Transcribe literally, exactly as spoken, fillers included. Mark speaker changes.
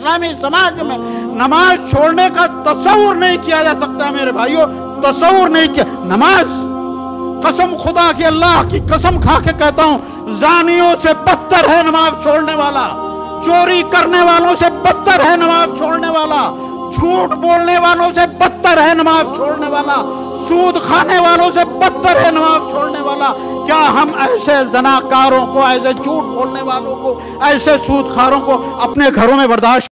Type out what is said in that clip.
Speaker 1: इस्लामी समाज में नमाज छोड़ने का तस्वुर नहीं किया जा सकता मेरे भाइयों, तस्वुर नहीं किया। नमाज, कसम खुदा की, अल्लाह की कसम खा के कहता हूं, जानियों से बदतर है नमाज छोड़ने वाला, चोरी करने वालों से बदतर है नमाज छोड़ने वाला, झूठ बोलने वालों से बदतर है नमाज छोड़ने वाला, सूद खाने वालों से बदतर है नमाज छोड़ने वाला। क्या हम ऐसे जनाकारों को, ऐसे झूठ बोलने वालों को, ऐसे सूदखारों को अपने घरों में बर्दाश्त